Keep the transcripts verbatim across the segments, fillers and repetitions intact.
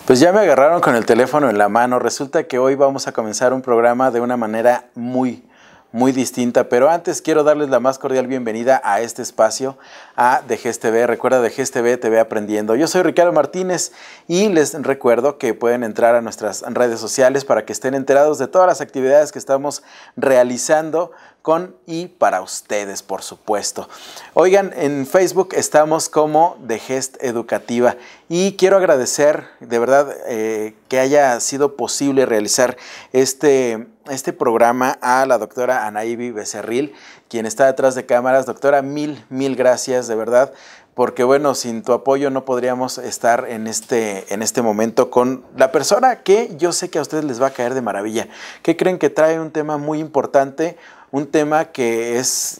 Pues ya me agarraron con el teléfono en la mano. Resulta que hoy vamos a comenzar un programa de una manera muy, muy distinta. Pero antes quiero darles la más cordial bienvenida a este espacio, a De G E S T V. Recuerda, De G E S T V, T V Aprendiendo. Yo soy Ricardo Martínez y les recuerdo que pueden entrar a nuestras redes sociales para que estén enterados de todas las actividades que estamos realizando con y para ustedes, por supuesto. Oigan, en Facebook estamos como De G E S T Educativa y quiero agradecer de verdad eh, que haya sido posible realizar este, este programa a la doctora Anaíbi Becerril, quien está detrás de cámaras. Doctora, mil, mil gracias, de verdad, porque bueno, sin tu apoyo no podríamos estar en este, en este momento con la persona que yo sé que a ustedes les va a caer de maravilla, que creen que trae un tema muy importante, un tema que es,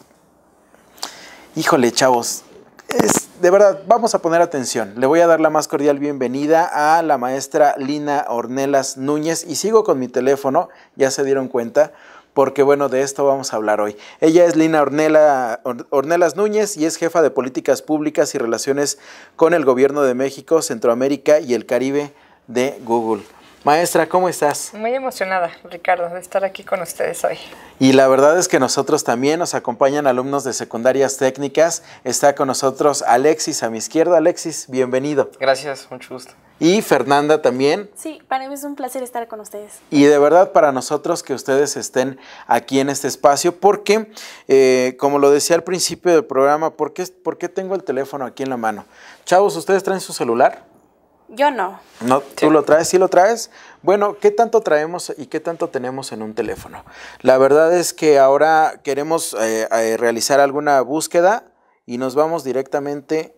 híjole, chavos, es, de verdad, vamos a poner atención. Le voy a dar la más cordial bienvenida a la maestra Lina Ornelas Núñez y sigo con mi teléfono, ya se dieron cuenta, porque bueno, de esto vamos a hablar hoy. Ella es Lina Ornela, Ornelas Núñez y es jefa de Políticas Públicas y Relaciones con el Gobierno de México, Centroamérica y el Caribe de Google. Maestra, ¿cómo estás? Muy emocionada, Ricardo, de estar aquí con ustedes hoy. Y la verdad es que nosotros también nos acompañan alumnos de secundarias técnicas. Está con nosotros Alexis a mi izquierda. Alexis, bienvenido. Gracias, mucho gusto. Y Fernanda también. Sí, para mí es un placer estar con ustedes. Y de verdad para nosotros que ustedes estén aquí en este espacio, porque, eh, como lo decía al principio del programa, ¿por qué, ¿por qué tengo el teléfono aquí en la mano? Chavos, ¿ustedes traen su celular? Yo no. ¿No? ¿Tú lo traes? ¿Sí lo traes? Bueno, ¿qué tanto traemos y qué tanto tenemos en un teléfono? La verdad es que ahora queremos eh, eh, realizar alguna búsqueda y nos vamos directamente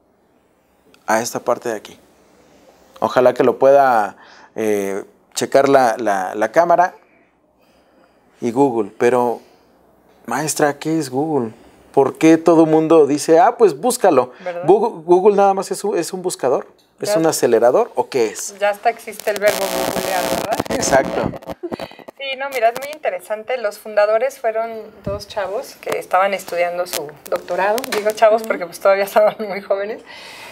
a esta parte de aquí. Ojalá que lo pueda eh, checar la, la, la cámara y Google. Pero, maestra, ¿qué es Google? ¿Por qué todo el mundo dice, ah, pues búscalo? Google, Google nada más es un, es un buscador. ¿Es ya un acelerador o qué es? Ya hasta existe el verbo googlear, ¿verdad? Exacto. Sí, no, mira, es muy interesante. Los fundadores fueron dos chavos que estaban estudiando su doctorado. Digo chavos porque pues todavía estaban muy jóvenes.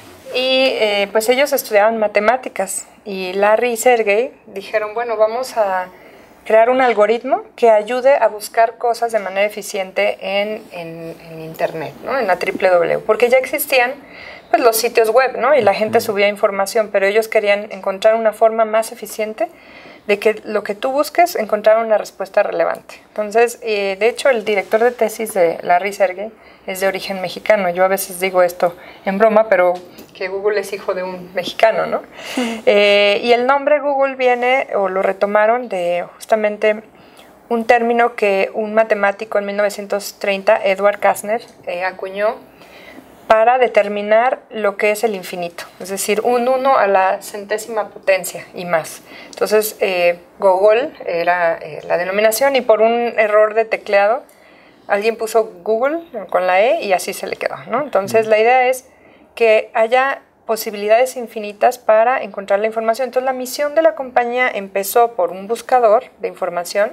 Y eh, pues ellos estudiaban matemáticas. Y Larry y Sergey dijeron, bueno, vamos a crear un algoritmo que ayude a buscar cosas de manera eficiente en, en, en Internet, ¿no? En la doble u doble u doble u. Porque ya existían pues los sitios web, ¿no? Y la gente subía información, pero ellos querían encontrar una forma más eficiente de que lo que tú busques encontrara una respuesta relevante. Entonces, eh, de hecho, el director de tesis de Larry Sergey es de origen mexicano. Yo a veces digo esto en broma, pero que Google es hijo de un mexicano, ¿no? eh, y el nombre Google viene, o lo retomaron de justamente un término que un matemático en mil novecientos treinta, Edward Kastner, eh, acuñó para determinar lo que es el infinito, es decir, un uno a la centésima potencia y más. Entonces, eh, Google era eh, la denominación y por un error de tecleado, alguien puso Google con la E y así se le quedó, ¿no? Entonces, la idea es que haya posibilidades infinitas para encontrar la información. Entonces, la misión de la compañía empezó por un buscador de información,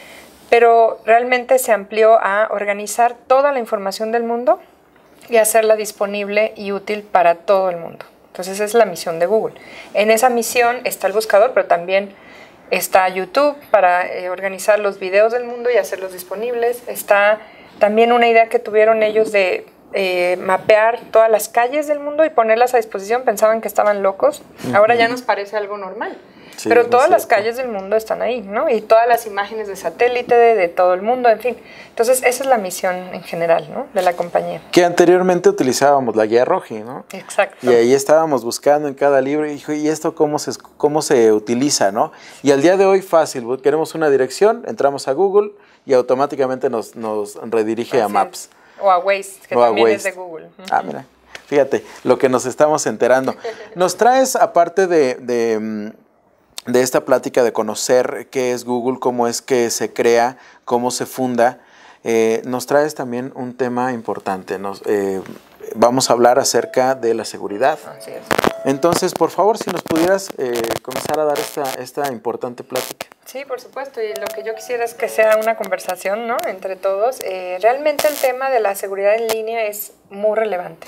pero realmente se amplió a organizar toda la información del mundo y hacerla disponible y útil para todo el mundo. Entonces, esa es la misión de Google. En esa misión está el buscador, pero también está YouTube para eh, organizar los videos del mundo y hacerlos disponibles. Está también una idea que tuvieron ellos de eh, mapear todas las calles del mundo y ponerlas a disposición. Pensaban que estaban locos. Ahora ya nos parece algo normal. Sí, pero todas las calles del mundo están ahí, ¿no? Y todas las imágenes de satélite de, de todo el mundo, en fin. Entonces, esa es la misión en general, ¿no? De la compañía. Que anteriormente utilizábamos la guía Roji, ¿no? Exacto. Y ahí estábamos buscando en cada libro, y dijo, ¿y esto cómo se, cómo se utiliza, no? Y al día de hoy, fácil, queremos una dirección, entramos a Google y automáticamente nos, nos redirige Así a Maps. Es. O a Waze, que o también Waze. es de Google. Ah, mira, fíjate, lo que nos estamos enterando. Nos traes, aparte de... de de esta plática de conocer qué es Google, cómo es que se crea, cómo se funda, eh, nos traes también un tema importante. Nos, eh, vamos a hablar acerca de la seguridad. Así es. Entonces, por favor, si nos pudieras eh, comenzar a dar esta, esta importante plática. Sí, por supuesto, y lo que yo quisiera es que sea una conversación, ¿no?, entre todos. Eh, realmente el tema de la seguridad en línea es muy relevante,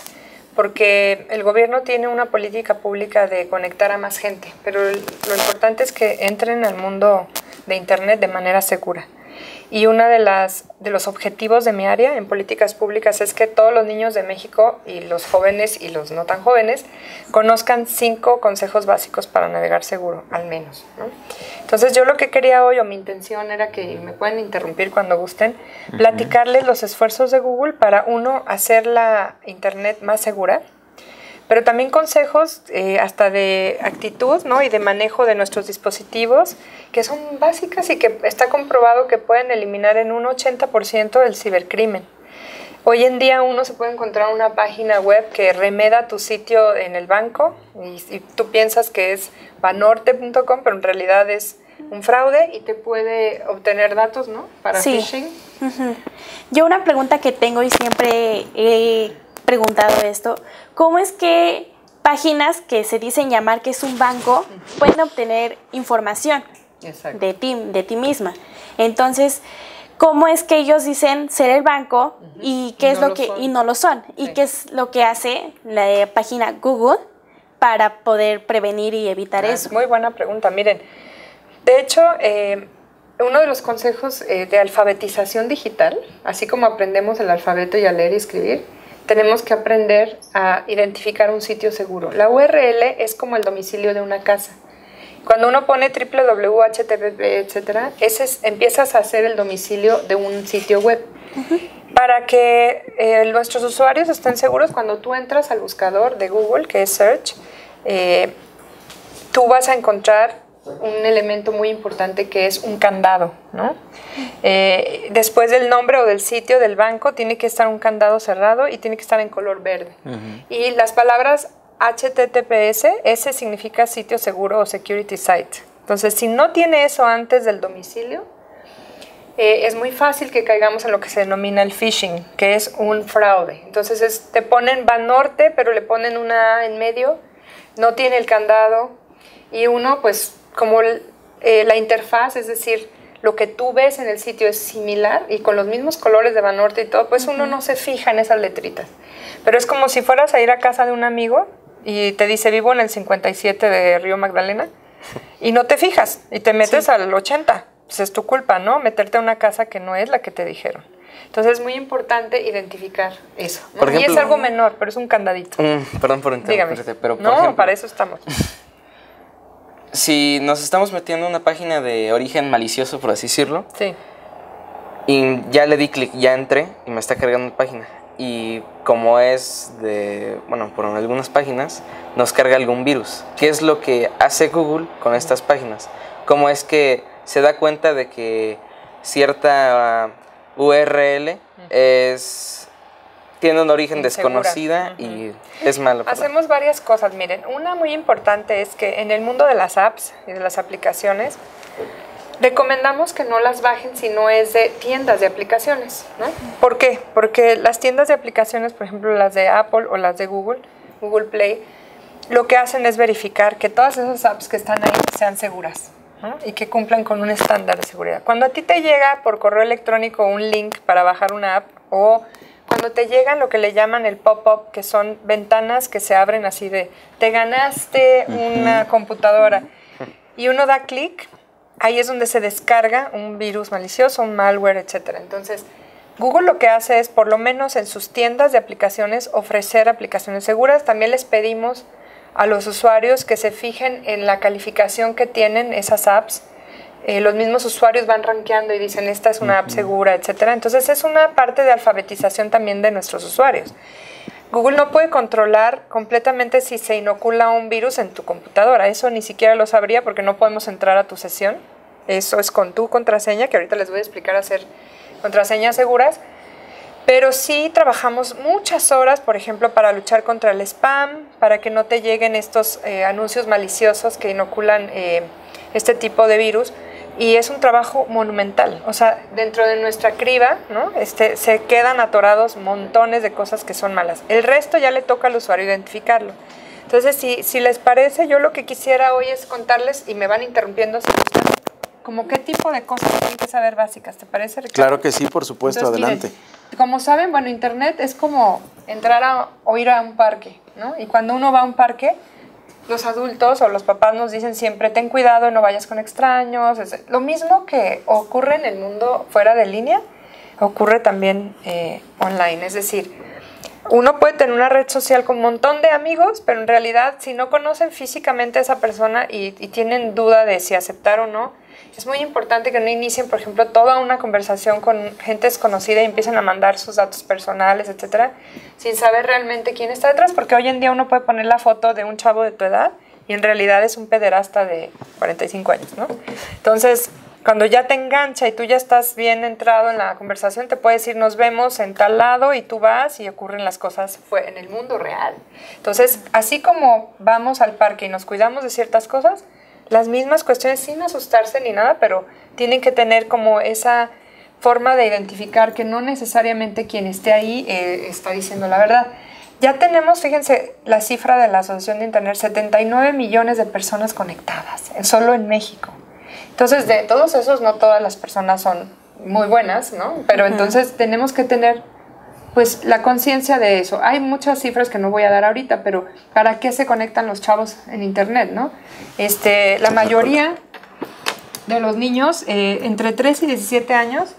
porque el gobierno tiene una política pública de conectar a más gente, pero lo importante es que entren al mundo de Internet de manera segura. Y uno de, las, de los objetivos de mi área en políticas públicas es que todos los niños de México y los jóvenes y los no tan jóvenes conozcan cinco consejos básicos para navegar seguro, al menos, ¿no? Entonces yo lo que quería hoy, o mi intención era que me pueden interrumpir cuando gusten, platicarles los esfuerzos de Google para, uno, hacer la Internet más segura, pero también consejos eh, hasta de actitud, ¿no? Y de manejo de nuestros dispositivos, que son básicas y que está comprobado que pueden eliminar en un ochenta por ciento el cibercrimen. Hoy en día uno se puede encontrar una página web que remeda tu sitio en el banco y, y tú piensas que es banorte punto com, pero en realidad es un fraude y te puede obtener datos, ¿no? Para sí. phishing. Uh-huh. Yo una pregunta que tengo y siempre he preguntado esto, ¿cómo es que páginas que se dicen llamar que es un banco pueden obtener información de ti, de ti misma? Entonces, ¿cómo es que ellos dicen ser el banco uh-huh. y qué y es no lo que son. y no lo son? Sí. ¿Y qué es lo que hace la página Google para poder prevenir y evitar ah, eso? Muy buena pregunta. Miren, de hecho, eh, uno de los consejos eh, de alfabetización digital, así como aprendemos el alfabeto y a leer y escribir, tenemos que aprender a identificar un sitio seguro. La U R L es como el domicilio de una casa. Cuando uno pone doble u doble u doble u, H T T P, etcétera, ese es, empiezas a hacer el domicilio de un sitio web. Uh-huh. Para que eh, nuestros usuarios estén seguros, cuando tú entras al buscador de Google, que es Search, eh, tú vas a encontrar un elemento muy importante que es un candado, ¿no? Eh, después del nombre o del sitio del banco tiene que estar un candado cerrado y tiene que estar en color verde. Uh-huh. Y las palabras H T T P S, S significa sitio seguro o security site. Entonces, si no tiene eso antes del domicilio, eh, es muy fácil que caigamos en lo que se denomina el phishing, que es un fraude. Entonces, es, te ponen Banorte, pero le ponen una A en medio, no tiene el candado, y uno, pues, como el, eh, la interfaz, es decir, lo que tú ves en el sitio es similar y con los mismos colores de Banorte y todo, pues uno no se fija en esas letritas. Pero es como si fueras a ir a casa de un amigo y te dice, vivo en el cincuenta y siete de Río Magdalena, y no te fijas, y te metes sí. al ochenta. Pues es tu culpa, ¿no? Meterte a una casa que no es la que te dijeron. Entonces es muy importante identificar eso, ¿no? Por ejemplo, y es algo menor, pero es un candadito. Mm, perdón por interrumpirte, pero por no, ejemplo, para eso estamos. Si nos estamos metiendo en una página de origen malicioso, por así decirlo, sí. y ya le di clic, ya entré y me está cargando la página. Y como es de, bueno, por algunas páginas, nos carga algún virus. ¿Qué es lo que hace Google con estas páginas? ¿Cómo es que se da cuenta de que cierta uh, U R L uh-huh. es... tiene un origen insegura. Desconocida uh-huh. y es malo. Hacemos varias cosas, miren. Una muy importante es que en el mundo de las apps y de las aplicaciones, recomendamos que no las bajen si no es de tiendas de aplicaciones, ¿no? ¿Por qué? Porque las tiendas de aplicaciones, por ejemplo, las de Apple o las de Google, Google Play, lo que hacen es verificar que todas esas apps que están ahí sean seguras, ¿no? Y que cumplan con un estándar de seguridad. Cuando a ti te llega por correo electrónico un link para bajar una app o cuando te llegan lo que le llaman el pop-up, que son ventanas que se abren así de, te ganaste una computadora, y uno da clic, ahí es donde se descarga un virus malicioso, un malware, etcétera. Entonces, Google lo que hace es, por lo menos en sus tiendas de aplicaciones, ofrecer aplicaciones seguras. También les pedimos a los usuarios que se fijen en la calificación que tienen esas apps. Eh, los mismos usuarios van rankeando y dicen esta es una app segura, etcétera. Entonces es una parte de alfabetización también de nuestros usuarios. Google no puede controlar completamente si se inocula un virus en tu computadora. Eso ni siquiera lo sabría porque no podemos entrar a tu sesión. Eso es con tu contraseña, que ahorita les voy a explicar a hacer contraseñas seguras. Pero sí trabajamos muchas horas, por ejemplo, para luchar contra el spam, para que no te lleguen estos eh, anuncios maliciosos que inoculan eh, este tipo de virus. Y es un trabajo monumental, o sea, dentro de nuestra criba, ¿no? Este, se quedan atorados montones de cosas que son malas. El resto ya le toca al usuario identificarlo. Entonces, si, si les parece, yo lo que quisiera hoy es contarles, y me van interrumpiendo, si gustan, como qué tipo de cosas tienen que saber básicas, ¿te parece, Ricardo? Claro que sí, por supuesto, Entonces, adelante. Miren, como saben, bueno, Internet es como entrar a, o ir a un parque, ¿no? Y cuando uno va a un parque, los adultos o los papás nos dicen siempre, ten cuidado, no vayas con extraños. Es lo mismo que ocurre en el mundo fuera de línea, ocurre también eh, online. Es decir, uno puede tener una red social con un montón de amigos, pero en realidad si no conocen físicamente a esa persona y, y tienen duda de si aceptar o no, es muy importante que no inicien, por ejemplo, toda una conversación con gente desconocida y empiecen a mandar sus datos personales, etcétera, sin saber realmente quién está detrás, porque hoy en día uno puede poner la foto de un chavo de tu edad y en realidad es un pederasta de cuarenta y cinco años, ¿no? Entonces, cuando ya te engancha y tú ya estás bien entrado en la conversación, te puede decir, nos vemos en tal lado, y tú vas y ocurren las cosas en el mundo real. Entonces, así como vamos al parque y nos cuidamos de ciertas cosas, las mismas cuestiones sin asustarse ni nada, pero tienen que tener como esa forma de identificar que no necesariamente quien esté ahí eh, está diciendo la verdad. Ya tenemos, fíjense, la cifra de la Asociación de Internet, setenta y nueve millones de personas conectadas, solo en México. Entonces, de todos esos, no todas las personas son muy buenas, ¿no? Pero uh-huh. entonces tenemos que tener, pues, la conciencia de eso. Hay muchas cifras que no voy a dar ahorita, pero ¿para qué se conectan los chavos en Internet, no? Este, la mayoría de los niños, eh, entre tres y diecisiete años,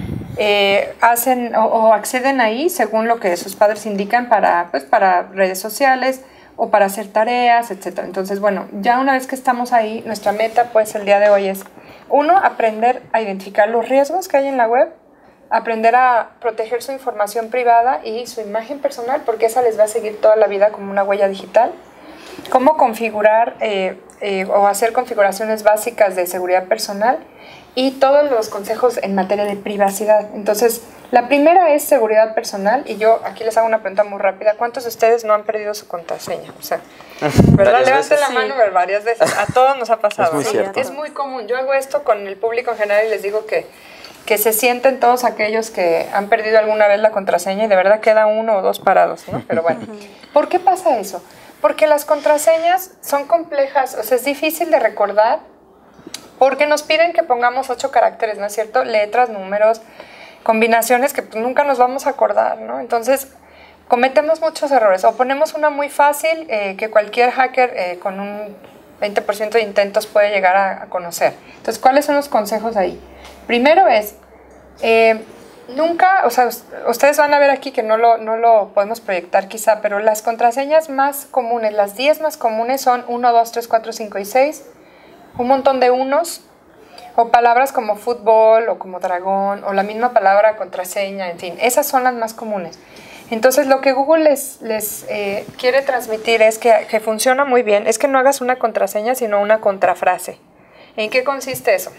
eh, hacen o, o acceden ahí según lo que sus padres indican para, pues, para redes sociales o para hacer tareas, etcétera. Entonces, bueno, ya una vez que estamos ahí, nuestra meta, pues, el día de hoy es, uno, aprender a identificar los riesgos que hay en la web, aprender a proteger su información privada y su imagen personal, porque esa les va a seguir toda la vida como una huella digital. Cómo configurar eh, eh, o hacer configuraciones básicas de seguridad personal y todos los consejos en materia de privacidad. Entonces, la primera es seguridad personal, y yo aquí les hago una pregunta muy rápida. ¿Cuántos de ustedes no han perdido su contraseña? O sea, ¿verdad? Levanten la sí. mano varias veces. A todos nos ha pasado. Es muy ¿no? cierto. Es muy común. Yo hago esto con el público en general y les digo que que se sienten todos aquellos que han perdido alguna vez la contraseña y de verdad queda uno o dos parados, ¿no? Pero bueno, ¿por qué pasa eso? Porque las contraseñas son complejas, o sea, es difícil de recordar, porque nos piden que pongamos ocho caracteres, ¿no es cierto? Letras, números, combinaciones que pues, nunca nos vamos a acordar, ¿no? Entonces, cometemos muchos errores. O ponemos una muy fácil eh, que cualquier hacker eh, con un veinte por ciento de intentos puede llegar a, a conocer. Entonces, ¿cuáles son los consejos ahí? Primero es, eh, nunca, o sea, ustedes van a ver aquí que no lo, no lo podemos proyectar quizá, pero las contraseñas más comunes, las diez más comunes son uno, dos, tres, cuatro, cinco y seis, un montón de unos, o palabras como fútbol, o como dragón, o la misma palabra contraseña, en fin, esas son las más comunes. Entonces, lo que Google les, les eh, quiere transmitir es que, que funciona muy bien, es que no hagas una contraseña, sino una contrafrase. ¿En qué consiste eso?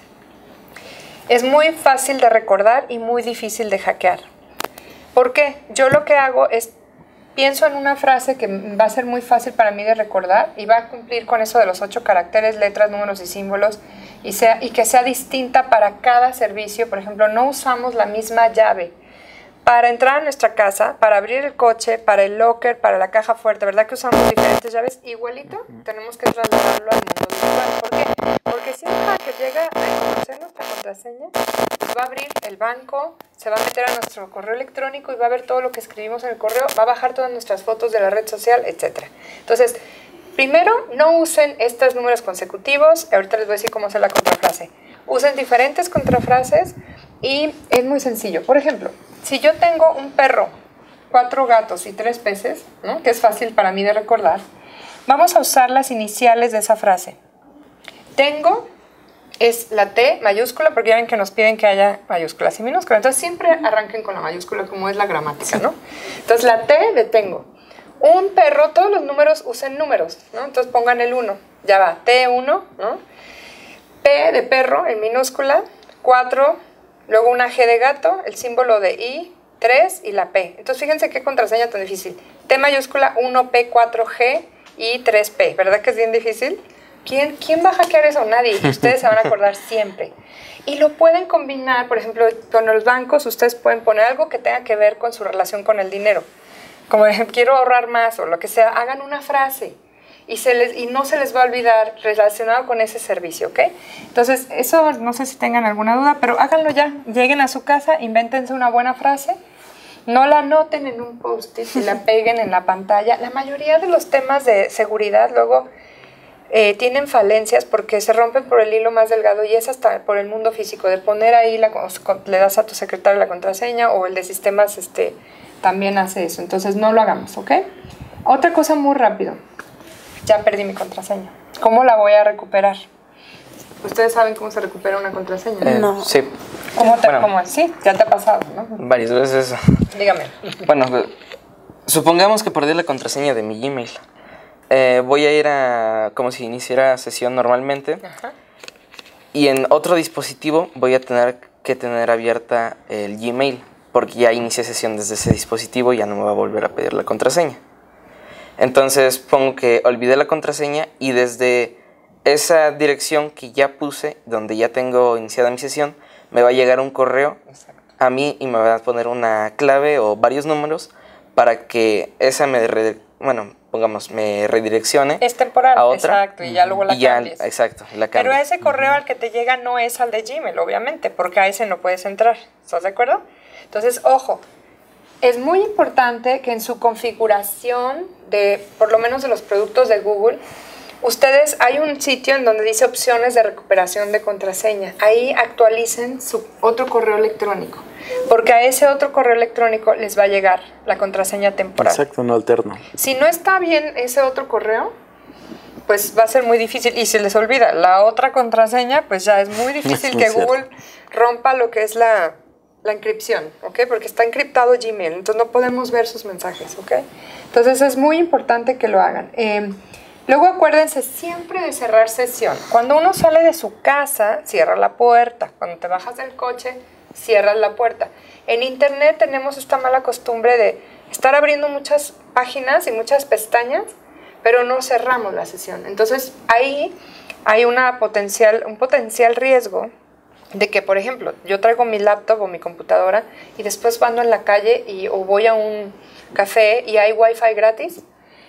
Es muy fácil de recordar y muy difícil de hackear. ¿Por qué? Yo lo que hago es, pienso en una frase que va a ser muy fácil para mí de recordar y va a cumplir con eso de los ocho caracteres, letras, números y símbolos, y, sea, y que sea distinta para cada servicio. Por ejemplo, no usamos la misma llave para entrar a nuestra casa, para abrir el coche, para el locker, para la caja fuerte, ¿verdad que usamos diferentes llaves? Igualito, tenemos que trasladarlo al mundo virtual. ¿Por qué? Porque si un hacker llega a conocer nuestra contraseña, pues va a abrir el banco, se va a meter a nuestro correo electrónico y va a ver todo lo que escribimos en el correo, va a bajar todas nuestras fotos de la red social, etcétera. Entonces, primero, no usen estos números consecutivos. Ahorita les voy a decir cómo hacer la contrafrase. Usen diferentes contrafrases y es muy sencillo. Por ejemplo, si yo tengo un perro, cuatro gatos y tres peces, ¿no? Que es fácil para mí de recordar, vamos a usar las iniciales de esa frase. Tengo es la T mayúscula, porque ya ven que nos piden que haya mayúsculas y minúsculas. Entonces siempre arranquen con la mayúscula, como es la gramática, ¿no? Entonces la T de tengo. Un perro, todos los números usen números, ¿no? Entonces pongan el uno, ya va, T uno, ¿no? P de perro en minúscula, cuatro, luego una G de gato, el símbolo de I, tres y la P. Entonces fíjense qué contraseña tan difícil. T mayúscula, uno, P, cuatro, G y tres P. ¿Verdad que es bien difícil? ¿Quién, ¿Quién va a hackear eso? Nadie. Ustedes se van a acordar siempre. Y lo pueden combinar, por ejemplo, con los bancos, ustedes pueden poner algo que tenga que ver con su relación con el dinero. Como quiero ahorrar más o lo que sea, hagan una frase y, se les, y no se les va a olvidar relacionado con ese servicio, ¿ok? Entonces, eso no sé si tengan alguna duda, pero háganlo ya. Lleguen a su casa, invéntense una buena frase no la anoten en un post-it y la peguen en la pantalla. La mayoría de los temas de seguridad luego eh, tienen falencias porque se rompen por el hilo más delgado y es hasta por el mundo físico, de poner ahí, la, le das a tu secretario la contraseña o el de sistemas este, también hace eso. Entonces no lo hagamos, ¿ok? Otra cosa muy rápido. Ya perdí mi contraseña. ¿Cómo la voy a recuperar? ¿Ustedes saben cómo se recupera una contraseña? Eh, No. Sí. ¿Cómo te, Bueno. cómo es? Sí, ya te ha pasado, ¿no? Varias veces. Dígame. Bueno, supongamos que perdí la contraseña de mi Gmail. Eh, voy a ir a, como si iniciara sesión normalmente. Ajá. Y en otro dispositivo voy a tener que tener abierta el Gmail, porque ya inicié sesión desde ese dispositivo y ya no me va a volver a pedir la contraseña. Entonces pongo que olvidé la contraseña y desde esa dirección que ya puse, donde ya tengo iniciada mi sesión, me va a llegar un correo a mí y me va a poner una clave o varios números para que esa me, re, bueno, pongamos, me redireccione Es temporal, a otra. exacto, y ya luego la y ya, cambies. exacto, la cambio. Pero ese correo al que te llega no es al de Gmail, obviamente, porque a ese no puedes entrar. ¿Estás de acuerdo? Entonces, ojo, es muy importante que en su configuración de, por lo menos de los productos de Google, ustedes, hay un sitio en donde dice opciones de recuperación de contraseña. Ahí actualicen su otro correo electrónico, porque a ese otro correo electrónico les va a llegar la contraseña temporal. Exacto, no alterno. Si no está bien ese otro correo, pues va a ser muy difícil. Y si les olvida la otra contraseña, pues ya es muy difícil Es muy que cierto. Google rompa lo que es la, la encripción, ¿ok? Porque está encriptado Gmail, entonces no podemos ver sus mensajes, ¿ok? Entonces es muy importante que lo hagan. Eh, luego acuérdense siempre de cerrar sesión. Cuando uno sale de su casa, cierra la puerta. Cuando te bajas del coche, cierras la puerta. En internet tenemos esta mala costumbre de estar abriendo muchas páginas y muchas pestañas, pero no cerramos la sesión. Entonces ahí hay una potencial, un potencial riesgo de que, por ejemplo, yo traigo mi laptop o mi computadora y después ando en la calle y, o voy a un café y hay wifi gratis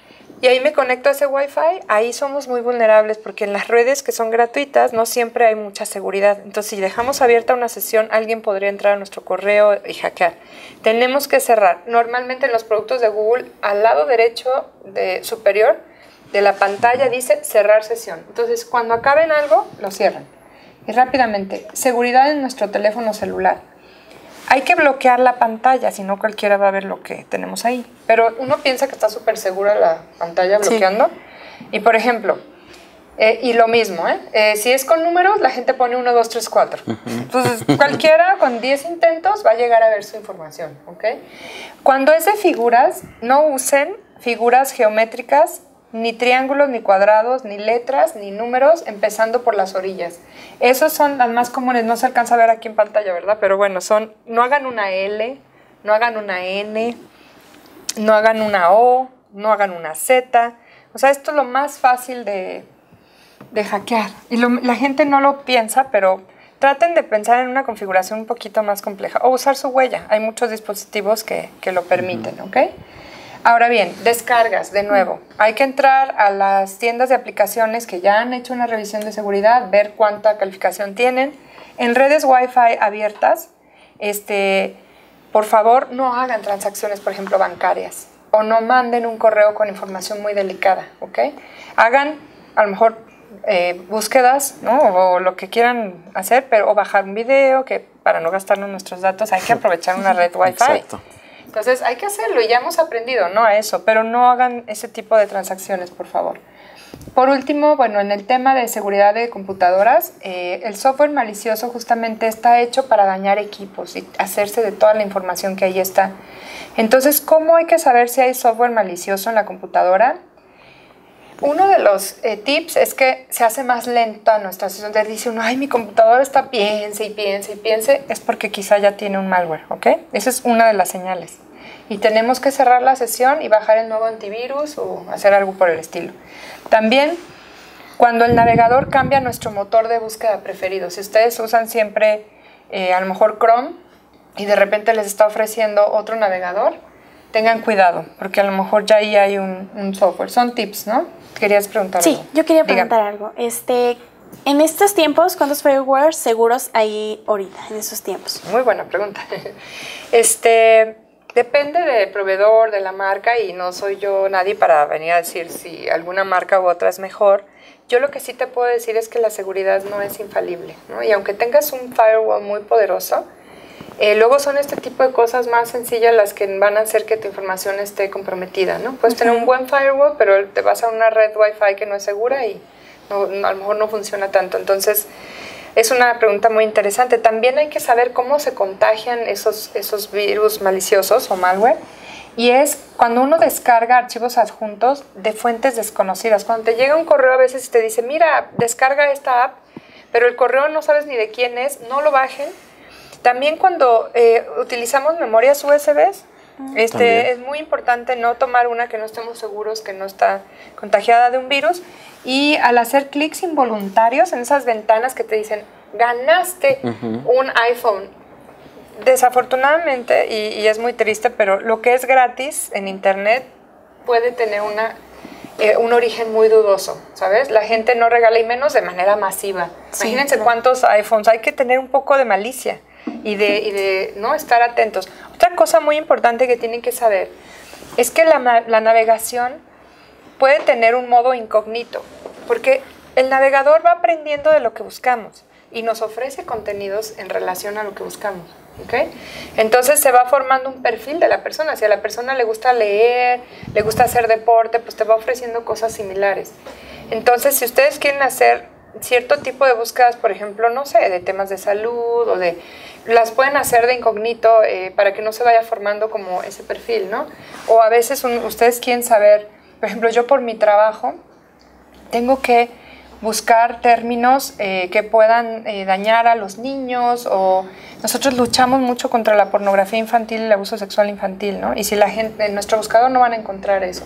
y ahí me conecto a ese wifi. Ahí somos muy vulnerables porque en las redes que son gratuitas no siempre hay mucha seguridad. Entonces, si dejamos abierta una sesión, alguien podría entrar a nuestro correo y hackear. Tenemos que cerrar. Normalmente en los productos de Google, al lado derecho de, superior de la pantalla dice cerrar sesión. Entonces, cuando acaben algo, lo cierran. Y rápidamente, seguridad en nuestro teléfono celular. Hay que bloquear la pantalla, si no cualquiera va a ver lo que tenemos ahí. Pero uno piensa que está súper segura la pantalla bloqueando. Sí. Y por ejemplo, eh, y lo mismo, ¿eh? Eh, si es con números, la gente pone uno, dos, tres, cuatro. Entonces, cualquiera con diez intentos va a llegar a ver su información, ¿ok? Cuando es de figuras, no usen figuras geométricas, ni triángulos, ni cuadrados, ni letras, ni números, empezando por las orillas. Esas son las más comunes, no se alcanza a ver aquí en pantalla, ¿verdad? Pero bueno, son, no hagan una L, no hagan una N, no hagan una O, no hagan una Z. O sea, esto es lo más fácil de, de hackear. Y lo, la gente no lo piensa, pero traten de pensar en una configuración un poquito más compleja. O usar su huella. Hay muchos dispositivos que, que lo permiten, ¿ok? Ahora bien, descargas, de nuevo. Hay que entrar a las tiendas de aplicaciones que ya han hecho una revisión de seguridad, ver cuánta calificación tienen. En redes Wi-Fi abiertas, este, por favor, no hagan transacciones, por ejemplo, bancarias. O no manden un correo con información muy delicada, ¿ok? Hagan, a lo mejor, eh, búsquedas, ¿no? O lo que quieran hacer, pero, o bajar un video, que para no gastarnos nuestros datos hay que aprovechar una red Wi-Fi. Exacto. Entonces hay que hacerlo y ya hemos aprendido, ¿no? A eso, pero no hagan ese tipo de transacciones, por favor. Por último, bueno, en el tema de seguridad de computadoras, eh, el software malicioso justamente está hecho para dañar equipos y hacerse de toda la información que ahí está. Entonces, ¿cómo hay que saber si hay software malicioso en la computadora? Uno de los eh, tips es que se hace más lenta nuestra sesión. Te dice uno, ay, mi computadora está piense y piense y piense, es porque quizá ya tiene un malware, ¿ok? Esa es una de las señales. Y tenemos que cerrar la sesión y bajar el nuevo antivirus o hacer algo por el estilo. También, cuando el navegador cambia nuestro motor de búsqueda preferido, si ustedes usan siempre eh, a lo mejor Chrome y de repente les está ofreciendo otro navegador, tengan cuidado, porque a lo mejor ya ahí hay un, un software. Son tips, ¿no? ¿Querías preguntar sí, algo? Sí, yo quería Dígame. preguntar algo. Este, en estos tiempos, ¿cuántos fireware seguros hay ahorita, en estos tiempos? Muy buena pregunta. Este, Depende del proveedor, de la marca, y no soy yo nadie para venir a decir si alguna marca u otra es mejor. Yo lo que sí te puedo decir es que la seguridad no es infalible, ¿no? Y aunque tengas un firewall muy poderoso, eh, luego son este tipo de cosas más sencillas las que van a hacer que tu información esté comprometida, ¿no? Puedes tener un buen firewall, pero te vas a una red Wi-Fi que no es segura y no, no, a lo mejor no funciona tanto. Entonces, es una pregunta muy interesante. También hay que saber cómo se contagian esos, esos virus maliciosos o malware. Y es cuando uno descarga archivos adjuntos de fuentes desconocidas. Cuando te llega un correo a veces y te dice, mira, descarga esta app, pero el correo no sabes ni de quién es, no lo bajen. También cuando eh, utilizamos memorias U S Bs, este, es muy importante no tomar una que no estemos seguros que no está contagiada de un virus. Y al hacer clics involuntarios en esas ventanas que te dicen, ganaste uh-huh. un iPhone. Desafortunadamente, y, y es muy triste, pero lo que es gratis en Internet puede tener una, eh, un origen muy dudoso, ¿sabes? La gente no regala, y menos de manera masiva. Sí, Imagínense claro. cuántos iPhones. Hay que tener un poco de malicia y de, y de ¿no? estar atentos. Otra cosa muy importante que tienen que saber es que la, la navegación puede tener un modo incógnito, porque el navegador va aprendiendo de lo que buscamos y nos ofrece contenidos en relación a lo que buscamos, ¿ok? Entonces se va formando un perfil de la persona. Si a la persona le gusta leer, le gusta hacer deporte, pues te va ofreciendo cosas similares. Entonces, si ustedes quieren hacer cierto tipo de búsquedas, por ejemplo, no sé, de temas de salud o de... las pueden hacer de incógnito eh, para que no se vaya formando como ese perfil, ¿no? O a veces un, ustedes quieren saber... Por ejemplo, yo por mi trabajo tengo que buscar términos eh, que puedan eh, dañar a los niños, o nosotros luchamos mucho contra la pornografía infantil y el abuso sexual infantil, ¿no? Y si la gente, en nuestro buscador no van a encontrar eso.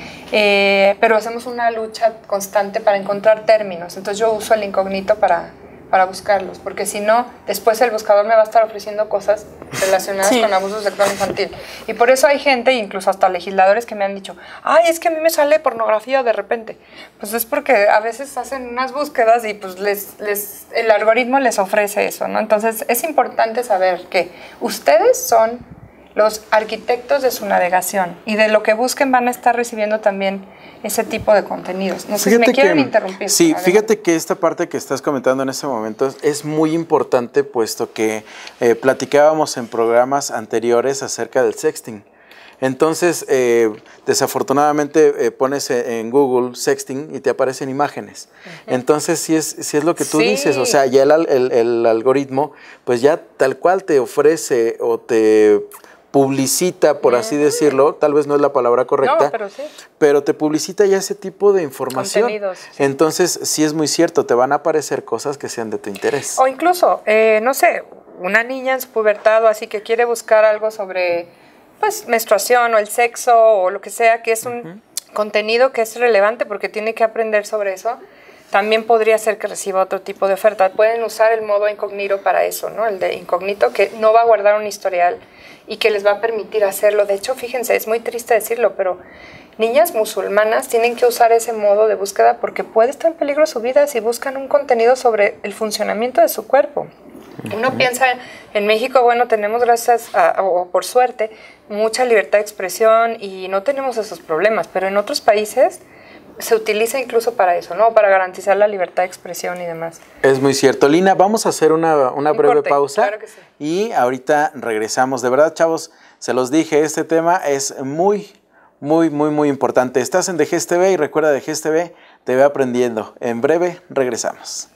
Eh, pero hacemos una lucha constante para encontrar términos. Entonces yo uso el incógnito para, para buscarlos, porque si no, después el buscador me va a estar ofreciendo cosas relacionadas sí. con abuso sexual infantil. Y por eso hay gente, incluso hasta legisladores, que me han dicho, ay, es que a mí me sale pornografía de repente. Pues es porque a veces hacen unas búsquedas y pues les, les, el algoritmo les ofrece eso, ¿no? Entonces es importante saber que ustedes son los arquitectos de su navegación, y de lo que busquen van a estar recibiendo también ese tipo de contenidos. No sé fíjate si me quieren que, interrumpir. Sí, fíjate que esta parte que estás comentando en este momento es muy importante, puesto que eh, platicábamos en programas anteriores acerca del sexting. Entonces, eh, desafortunadamente eh, pones en Google sexting y te aparecen imágenes. Uh-huh. Entonces, si es, si es lo que tú sí. dices, o sea, ya el, el, el algoritmo, pues ya tal cual te ofrece o te publicita, por así decirlo, tal vez no es la palabra correcta, no, pero, sí. pero te publicita ya ese tipo de información. Sí. Entonces, sí es muy cierto, te van a aparecer cosas que sean de tu interés. O incluso, eh, no sé, una niña en su pubertad, así que quiere buscar algo sobre, pues, menstruación o el sexo o lo que sea, que es un uh-huh. contenido que es relevante porque tiene que aprender sobre eso. También podría ser que reciba otro tipo de oferta. Pueden usar el modo incógnito para eso, ¿no? El de incógnito, que no va a guardar un historial y que les va a permitir hacerlo. De hecho, fíjense, es muy triste decirlo, pero niñas musulmanas tienen que usar ese modo de búsqueda porque puede estar en peligro su vida si buscan un contenido sobre el funcionamiento de su cuerpo. Uno piensa, en México, bueno, tenemos gracias a, o por suerte, mucha libertad de expresión y no tenemos esos problemas, pero en otros países se utiliza incluso para eso, ¿no? Para garantizar la libertad de expresión y demás. Es muy cierto. Lina, vamos a hacer una, una breve corte, pausa. Claro que sí. Y ahorita regresamos. De verdad, chavos, se los dije, este tema es muy, muy, muy, muy importante. Estás en D G S T V y recuerda, D G S T V te ve aprendiendo. En breve regresamos.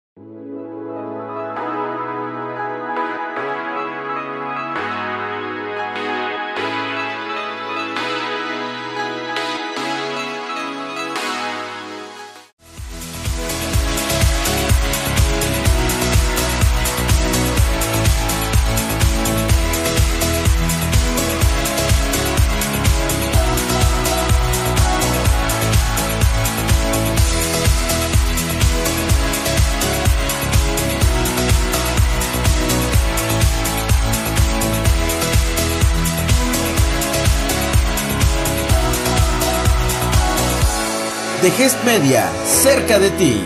D G S T Media, cerca de ti.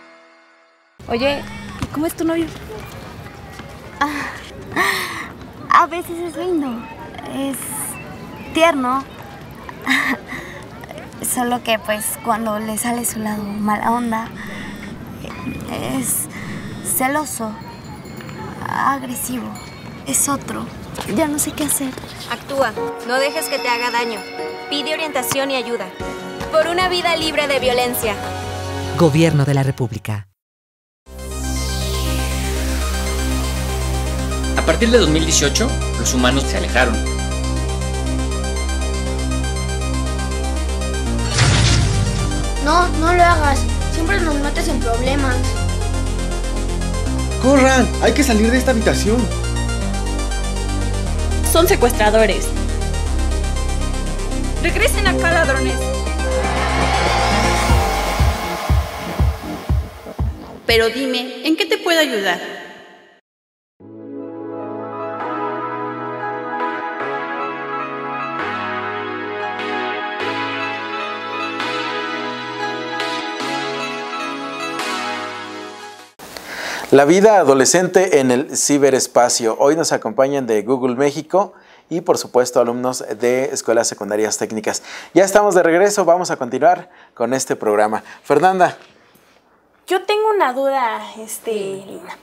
Oye, ¿cómo es tu novio? Ah, A veces es lindo, es tierno, solo que pues cuando le sale su lado mala onda, es celoso, agresivo, es otro. Ya no sé qué hacer. Actúa, no dejes que te haga daño. Pide orientación y ayuda. Por una vida libre de violencia. Gobierno de la República. A partir de dos mil dieciocho, los humanos se alejaron. No, no lo hagas. Siempre nos metes en problemas. ¡Corran! Hay que salir de esta habitación. Son secuestradores. Regresen acá, ladrones. Pero dime, ¿en qué te puedo ayudar? La vida adolescente en el ciberespacio. Hoy nos acompañan de Google México y por supuesto alumnos de escuelas secundarias técnicas. Ya estamos de regreso, vamos a continuar con este programa. Fernanda. Yo tengo una duda, este, Lina.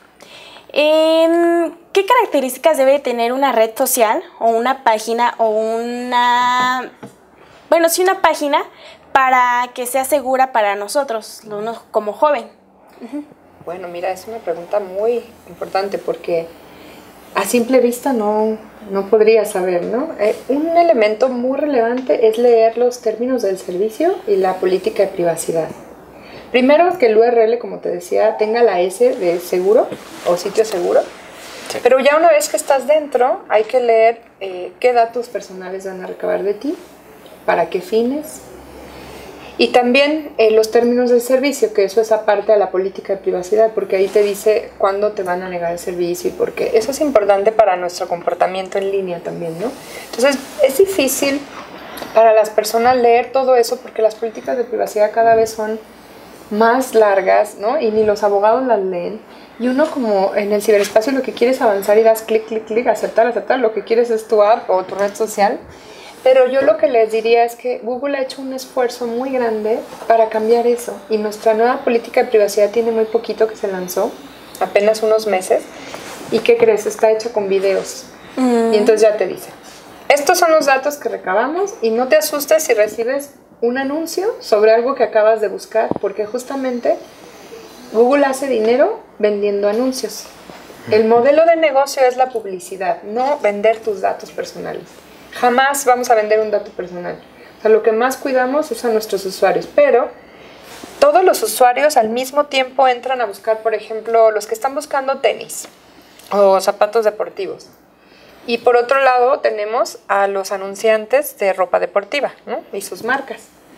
Eh, ¿Qué características debe tener una red social o una página o una... Bueno, sí, una página para que sea segura para nosotros, uno como joven? Uh-huh. Bueno, mira, es una pregunta muy importante porque a simple vista no, no podría saber, ¿no? Eh, un elemento muy relevante es leer los términos del servicio y la política de privacidad. Primero, que el U R L, como te decía, tenga la S de seguro o sitio seguro, sí. Pero ya una vez que estás dentro, hay que leer eh, qué datos personales van a recabar de ti, para qué fines. Y también eh, los términos del servicio, que eso es aparte de la política de privacidad, porque ahí te dice cuándo te van a negar el servicio y por qué. Eso es importante para nuestro comportamiento en línea también, ¿no? Entonces, es difícil para las personas leer todo eso porque las políticas de privacidad cada vez son más largas, ¿no? Y ni los abogados las leen. Y uno como en el ciberespacio lo que quieres es avanzar y das clic, clic, clic, aceptar, aceptar. Lo que quieres es tu app o tu red social. Pero yo lo que les diría es que Google ha hecho un esfuerzo muy grande para cambiar eso. Y nuestra nueva política de privacidad tiene muy poquito que se lanzó, apenas unos meses. ¿Y qué crees? Está hecha con videos. Mm. Y entonces ya te dice, estos son los datos que recabamos y no te asustes si recibes un anuncio sobre algo que acabas de buscar, porque justamente Google hace dinero vendiendo anuncios. El modelo de negocio es la publicidad, no vender tus datos personales. Jamás vamos a vender un dato personal. O sea, lo que más cuidamos es a nuestros usuarios, pero todos los usuarios al mismo tiempo entran a buscar, por ejemplo, los que están buscando tenis o zapatos deportivos. Y por otro lado tenemos a los anunciantes de ropa deportiva, ¿no? Y sus marcas.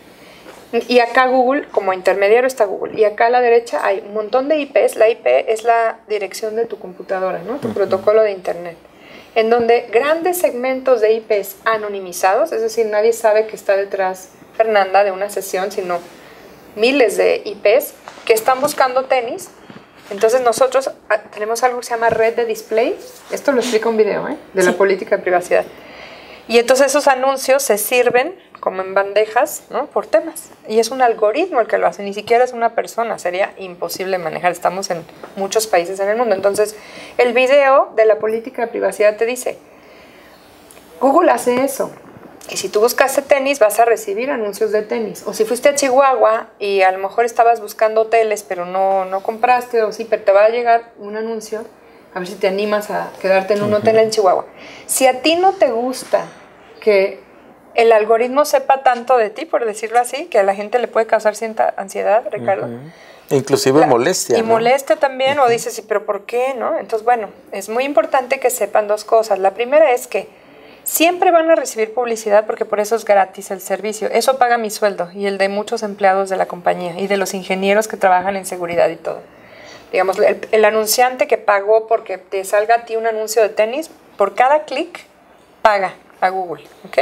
Y acá Google, como intermediario está Google. Y acá a la derecha hay un montón de I Pes. La I P es la dirección de tu computadora, ¿no? Tu uh-huh. protocolo de internet. En donde grandes segmentos de I Pes anonimizados, es decir, nadie sabe que está detrás Fernanda de una sesión, sino miles de I Pes que están buscando tenis. Entonces nosotros tenemos algo que se llama red de display. Esto lo explica un video, ¿eh? De sí. la política de privacidad. Y entonces esos anuncios se sirven como en bandejas, ¿no? Por temas. Y es un algoritmo el que lo hace, ni siquiera es una persona. Sería imposible manejar. Estamos en muchos países en el mundo. Entonces, el video de la política de privacidad te dice, Google hace eso. Y si tú buscaste tenis, vas a recibir anuncios de tenis. O si fuiste a Chihuahua y a lo mejor estabas buscando hoteles, pero no, no compraste, o sí, pero te va a llegar un anuncio, a ver si te animas a quedarte en un uh-huh. hotel en Chihuahua. Si a ti no te gusta que el algoritmo sepa tanto de ti, por decirlo así, que a la gente le puede causar cierta ansiedad, Ricardo. Uh-huh. Inclusive la, molestia. Y ¿no? molestia también, uh-huh. o dices, pero ¿por qué? ¿No? Entonces, bueno, es muy importante que sepan dos cosas. La primera es que siempre van a recibir publicidad porque por eso es gratis el servicio. Eso paga mi sueldo y el de muchos empleados de la compañía y de los ingenieros que trabajan en seguridad y todo. Digamos, el, el anunciante que pagó porque te salga a ti un anuncio de tenis, por cada clic paga a Google, ¿ok?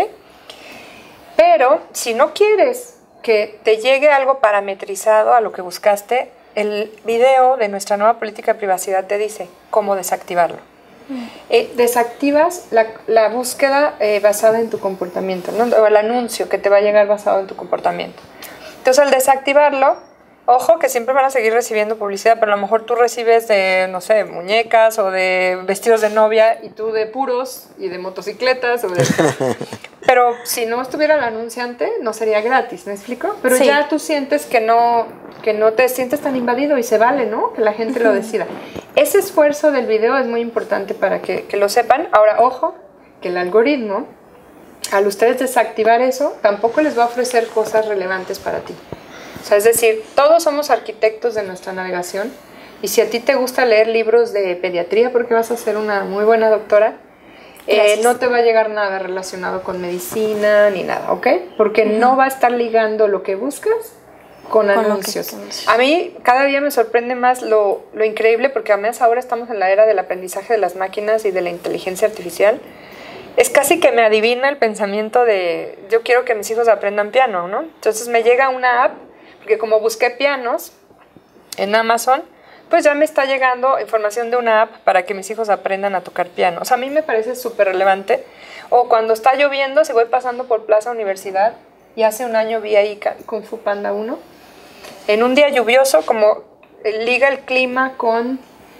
Pero si no quieres que te llegue algo parametrizado a lo que buscaste, el video de nuestra nueva política de privacidad te dice cómo desactivarlo. Eh, desactivas la, la búsqueda eh, basada en tu comportamiento, ¿no? O el anuncio que te va a llegar basado en tu comportamiento. Entonces, al desactivarlo, ojo que siempre van a seguir recibiendo publicidad, pero a lo mejor tú recibes de, no sé, muñecas o de vestidos de novia y tú de puros y de motocicletas. O de... Pero si no estuviera el anunciante, no sería gratis, ¿me explico? Pero sí. Ya tú sientes que no, que no te sientes tan invadido y se vale, ¿no? Que la gente lo decida. Ese esfuerzo del video es muy importante para que, que lo sepan. Ahora, ojo, que el algoritmo, al ustedes desactivar eso, tampoco les va a ofrecer cosas relevantes para ti. O sea, es decir, todos somos arquitectos de nuestra navegación y si a ti te gusta leer libros de pediatría porque vas a ser una muy buena doctora, eh, no te va a llegar nada relacionado con medicina ni nada, ¿ok? Porque uh-huh. no va a estar ligando lo que buscas con, con anuncios. Que, a mí cada día me sorprende más lo, lo increíble porque además ahora estamos en la era del aprendizaje de las máquinas y de la inteligencia artificial. Es casi que me adivina el pensamiento de yo quiero que mis hijos aprendan piano, ¿no? Entonces me llega una app, porque como busqué pianos en Amazon, pues ya me está llegando información de una app para que mis hijos aprendan a tocar piano. O sea, a mí me parece súper relevante. O cuando está lloviendo, si voy pasando por Plaza Universidad, y hace un año vi ahí Kung Fu Panda uno, en un día lluvioso, como liga el clima con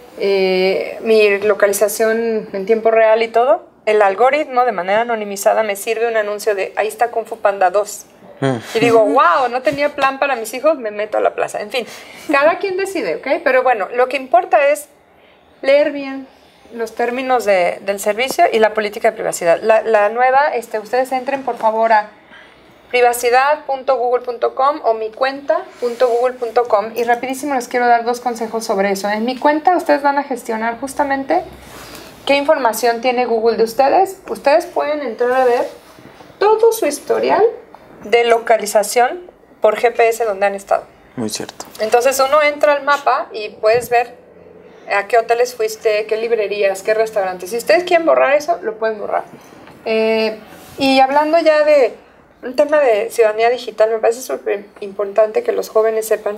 eh, mi localización en tiempo real y todo, el algoritmo de manera anonimizada me sirve un anuncio de ahí está Kung Fu Panda dos. Y digo, wow, no tenía plan para mis hijos, me meto a la plaza. En fin, cada quien decide, ¿ok? Pero bueno, lo que importa es leer bien los términos de, del servicio y la política de privacidad. La, la nueva, este, ustedes entren por favor a privacidad punto google punto com o mi cuenta punto google punto com y rapidísimo les quiero dar dos consejos sobre eso. En mi cuenta ustedes van a gestionar justamente qué información tiene Google de ustedes. Ustedes pueden entrar a ver todo su historial de localización por G P S donde han estado. Muy cierto. Entonces uno entra al mapa y puedes ver a qué hoteles fuiste, qué librerías, qué restaurantes. Si ustedes quieren borrar eso, lo pueden borrar. Eh, y hablando ya de un tema de ciudadanía digital, me parece súper importante que los jóvenes sepan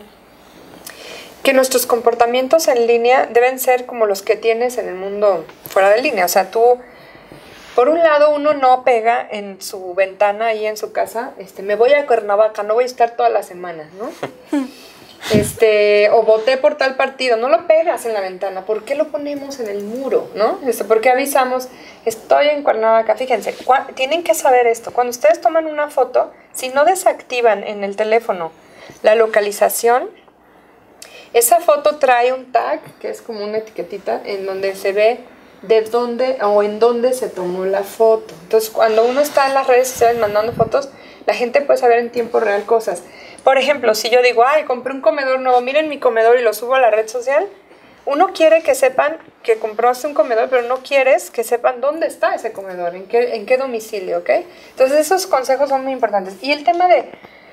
que nuestros comportamientos en línea deben ser como los que tienes en el mundo fuera de línea. O sea, tú... Por un lado, uno no pega en su ventana ahí en su casa, este, me voy a Cuernavaca, no voy a estar toda la semana, ¿no? Este, o voté por tal partido, no lo pegas en la ventana, ¿por qué lo ponemos en el muro, no? Este, ¿por qué avisamos, estoy en Cuernavaca? Fíjense, tienen que saber esto, cuando ustedes toman una foto, si no desactivan en el teléfono la localización, esa foto trae un tag, que es como una etiquetita, en donde se ve de dónde o en dónde se tomó la foto. Entonces, cuando uno está en las redes sociales mandando fotos, la gente puede saber en tiempo real cosas. Por ejemplo, si yo digo, ay, compré un comedor nuevo, miren mi comedor y lo subo a la red social, uno quiere que sepan que compraste un comedor, pero no quieres que sepan dónde está ese comedor, en qué, en qué domicilio, ¿ok? Entonces, esos consejos son muy importantes. Y el tema de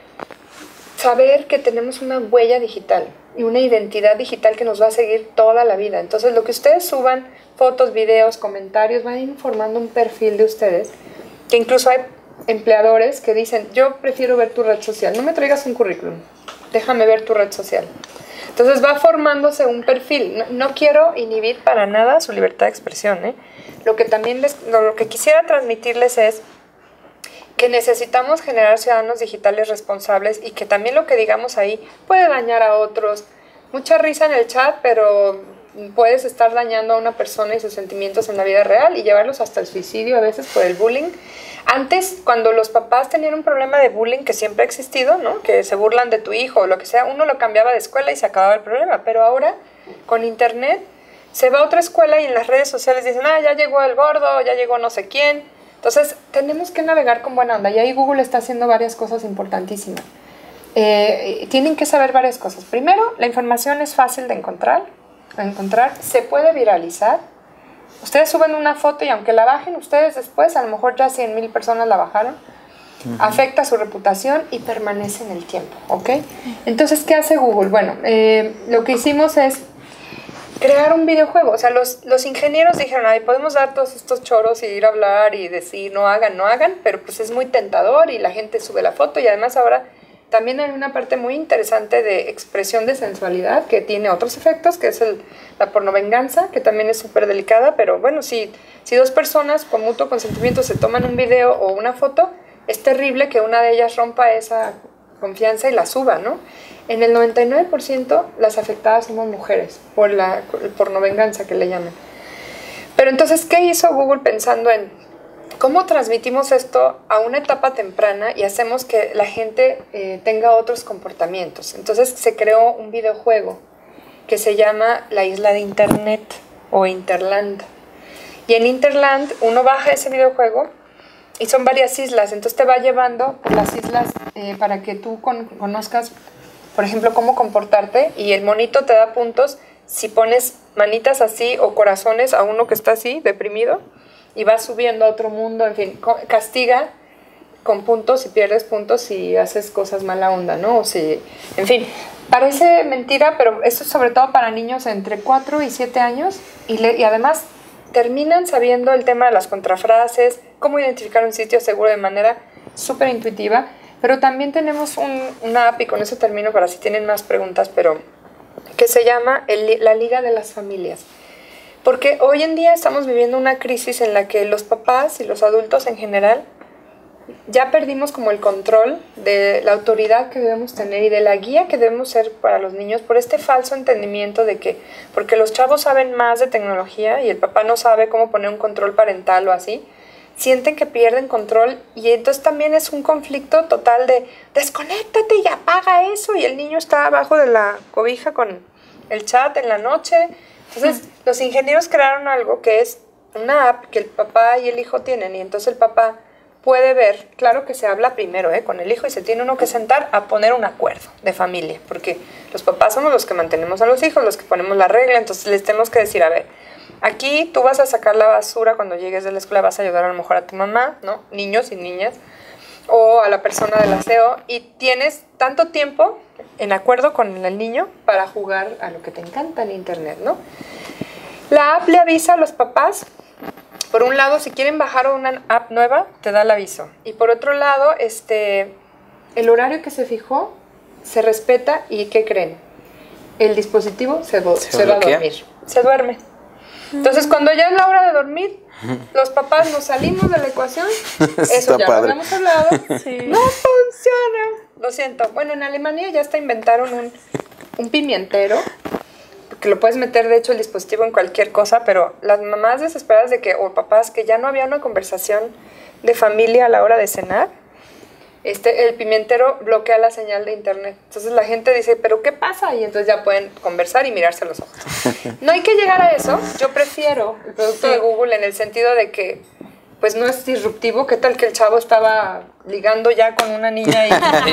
saber que tenemos una huella digital y una identidad digital que nos va a seguir toda la vida. Entonces, lo que ustedes suban, fotos, videos, comentarios, van a ir formando un perfil de ustedes, que incluso hay empleadores que dicen, yo prefiero ver tu red social, no me traigas un currículum, déjame ver tu red social. Entonces va formándose un perfil. No, no quiero inhibir para nada su libertad de expresión, ¿eh? Lo que también les, lo que quisiera transmitirles es que necesitamos generar ciudadanos digitales responsables y que también lo que digamos ahí puede dañar a otros. Mucha risa en el chat, pero puedes estar dañando a una persona y sus sentimientos en la vida real y llevarlos hasta el suicidio a veces por el bullying. Antes, cuando los papás tenían un problema de bullying que siempre ha existido, ¿no? Que se burlan de tu hijo o lo que sea, uno lo cambiaba de escuela y se acababa el problema. Pero ahora, con internet, se va a otra escuela y en las redes sociales dicen, ah, ya llegó el gordo, ya llegó no sé quién. Entonces, tenemos que navegar con buena onda. Y ahí Google está haciendo varias cosas importantísimas. Eh, tienen que saber varias cosas. Primero, la información es fácil de encontrar. encontrar, se puede viralizar. Ustedes suben una foto y aunque la bajen ustedes después, a lo mejor ya cien mil personas la bajaron, uh-huh. afecta su reputación y permanece en el tiempo, ¿ok? Entonces, ¿qué hace Google? Bueno, eh, lo que hicimos es crear un videojuego. O sea, los, los ingenieros dijeron, ay, podemos dar todos estos choros y ir a hablar y decir, no hagan, no hagan, pero pues es muy tentador y la gente sube la foto y además ahora también hay una parte muy interesante de expresión de sensualidad que tiene otros efectos, que es el, la pornovenganza, que también es súper delicada, pero bueno, si, si dos personas con mutuo consentimiento se toman un video o una foto, es terrible que una de ellas rompa esa confianza y la suba, ¿no? En el noventa y nueve por ciento las afectadas somos mujeres, por la pornovenganza que le llaman. Pero entonces, ¿qué hizo Google pensando en cómo transmitimos esto a una etapa temprana y hacemos que la gente eh, tenga otros comportamientos? Entonces se creó un videojuego que se llama La Isla de Internet o Interland. Y en Interland uno baja ese videojuego y son varias islas, entonces te va llevando por las islas eh, para que tú con, conozcas, por ejemplo, cómo comportarte, y el monito te da puntos si pones manitas así o corazones a uno que está así, deprimido, y vas subiendo a otro mundo, en fin, castiga con puntos y pierdes puntos si haces cosas mala onda, ¿no? O si, en fin, parece mentira, pero esto es sobre todo para niños entre cuatro y siete años, y, le, y además terminan sabiendo el tema de las contrafrases, cómo identificar un sitio seguro de manera súper intuitiva, pero también tenemos un, una app, y con eso termino para si tienen más preguntas, pero que se llama el, la Liga de las Familias. Porque hoy en día estamos viviendo una crisis en la que los papás y los adultos en general ya perdimos como el control de la autoridad que debemos tener y de la guía que debemos ser para los niños por este falso entendimiento de que, porque los chavos saben más de tecnología y el papá no sabe cómo poner un control parental o así, sienten que pierden control, y entonces también es un conflicto total de desconéctate y apaga eso, y el niño está abajo de la cobija con el chat en la noche. Entonces los ingenieros crearon algo que es una app que el papá y el hijo tienen, y entonces el papá puede ver, claro que se habla primero ¿eh? con el hijo, y se tiene uno que sentar a poner un acuerdo de familia, porque los papás somos los que mantenemos a los hijos, los que ponemos la regla, entonces les tenemos que decir, a ver, aquí tú vas a sacar la basura cuando llegues de la escuela, vas a ayudar a lo mejor a tu mamá, ¿no? Niños y niñas, o a la persona del aseo, y tienes tanto tiempo en acuerdo con el niño para jugar a lo que te encanta en internet, ¿no? La app le avisa a los papás. Por un lado, si quieren bajar una app nueva, te da el aviso. Y por otro lado, este, el horario que se fijó se respeta, y ¿qué creen? El dispositivo se, se, se va a dormir. Se duerme. Entonces, cuando ya es la hora de dormir, los papás nos salimos de la ecuación. Eso ya lo habíamos hablado. Sí. No funciona. Lo siento. Bueno, en Alemania ya hasta inventaron un, un pimientero, que lo puedes meter, de hecho, el dispositivo en cualquier cosa, pero las mamás desesperadas de que, o papás, que ya no había una conversación de familia a la hora de cenar, este, el pimientero bloquea la señal de internet. Entonces la gente dice, ¿pero qué pasa? Y entonces ya pueden conversar y mirarse a los ojos. No hay que llegar a eso. Yo prefiero el producto de Google en el sentido de que pues no es disruptivo. ¿Qué tal que el chavo estaba ligando ya con una niña y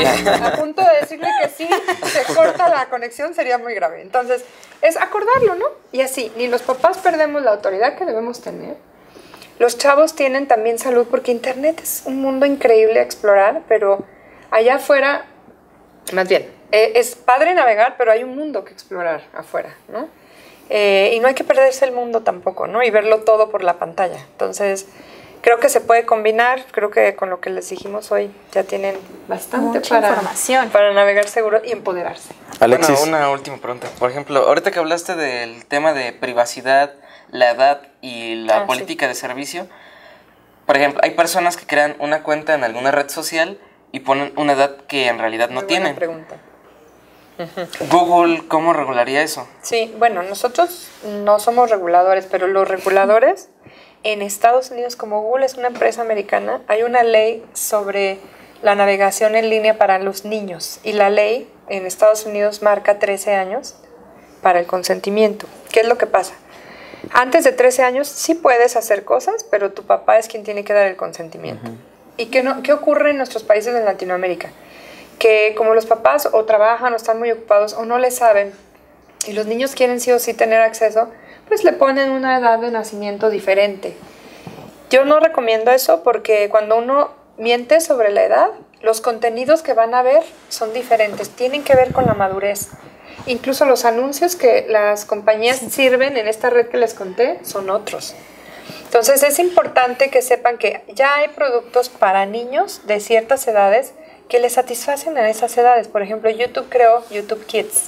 a punto de decirle que sí, se corta la conexión? Sería muy grave. Entonces, es acordarlo, ¿no? Y así, ni los papás perdemos la autoridad que debemos tener. Los chavos tienen también salud, porque internet es un mundo increíble a explorar, pero allá afuera, más bien, eh, es padre navegar, pero hay un mundo que explorar afuera, ¿no? Eh, y no hay que perderse el mundo tampoco, ¿no? Y verlo todo por la pantalla. Entonces, creo que se puede combinar. Creo que con lo que les dijimos hoy ya tienen bastante para, información para navegar seguro y empoderarse. Alexis. Bueno, una última pregunta. Por ejemplo, ahorita que hablaste del tema de privacidad, la edad y la ah, política sí. de servicio, por ejemplo, hay personas que crean una cuenta en alguna red social y ponen una edad que en realidad no Muy tienen. Buena pregunta. Uh-huh. Google, ¿cómo regularía eso? Sí, bueno, nosotros no somos reguladores, pero los reguladores en Estados Unidos, como Google es una empresa americana, hay una ley sobre la navegación en línea para los niños, y la ley en Estados Unidos marca trece años para el consentimiento. ¿Qué es lo que pasa? Antes de trece años sí puedes hacer cosas, pero tu papá es quien tiene que dar el consentimiento. Uh-huh. ¿Y qué, no, qué ocurre en nuestros países de Latinoamérica? Que como los papás o trabajan o están muy ocupados o no le saben, y los niños quieren sí o sí tener acceso, pues le ponen una edad de nacimiento diferente. Yo no recomiendo eso, porque cuando uno miente sobre la edad, los contenidos que van a ver son diferentes, tienen que ver con la madurez. Incluso los anuncios que las compañías sirven en esta red que les conté son otros. Entonces es importante que sepan que ya hay productos para niños de ciertas edades que les satisfacen a esas edades. Por ejemplo, YouTube creó YouTube Kids.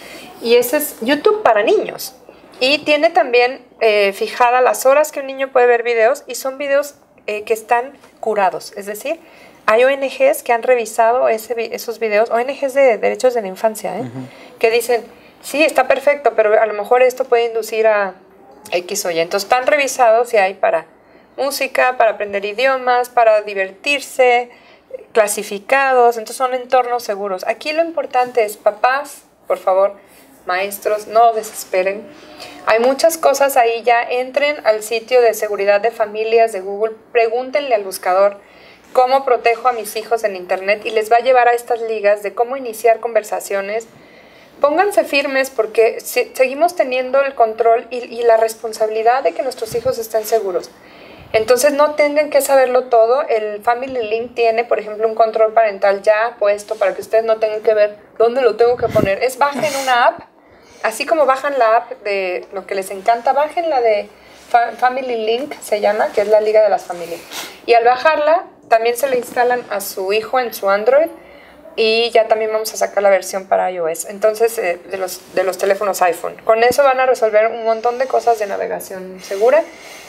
Y ese es YouTube para niños. Y tiene también eh, fijadas las horas que un niño puede ver videos, y son videos eh, que están curados. Es decir, hay O N Ges que han revisado ese, esos videos, O N Ges de derechos de la infancia, ¿eh? Uh-huh. Que dicen, sí, está perfecto, pero a lo mejor esto puede inducir a X o Y. Entonces están revisados y hay para música, para aprender idiomas, para divertirse, clasificados, entonces son entornos seguros. Aquí lo importante es, papás, por favor, maestros, no desesperen. Hay muchas cosas ahí, ya entren al sitio de seguridad de familias de Google, pregúntenle al buscador cómo protejo a mis hijos en internet, y les va a llevar a estas ligas de cómo iniciar conversaciones. Pónganse firmes, porque si, seguimos teniendo el control y, y la responsabilidad de que nuestros hijos estén seguros. Entonces no tengan que saberlo todo. El Family Link tiene, por ejemplo, un control parental ya puesto para que ustedes no tengan que ver dónde lo tengo que poner. Es bajen una app, así como bajan la app de lo que les encanta, bajen la de Fa- Family Link, se llama, que es la Liga de las Familias. Y al bajarla, también se le instalan a su hijo en su Android, y ya también vamos a sacar la versión para iOS, entonces eh, de, los, de los teléfonos iPhone. Con eso van a resolver un montón de cosas de navegación segura,